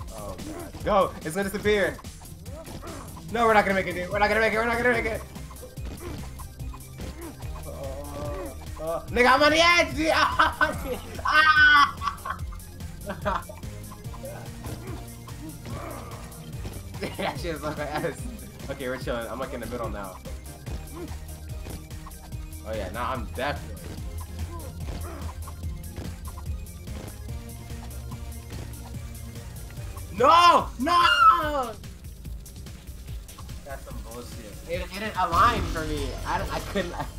Oh god. Go! It's gonna disappear! No, we're not gonna make it, dude. We're not gonna make it. We're not gonna make it. Nigga, I'm on the edge! Dude. Ah! That shit is like ass. Okay, we're chilling. I'm like in the middle now. Oh yeah, now I'm definitely. No! No! That's some bullshit. It didn't align for me. I couldn't.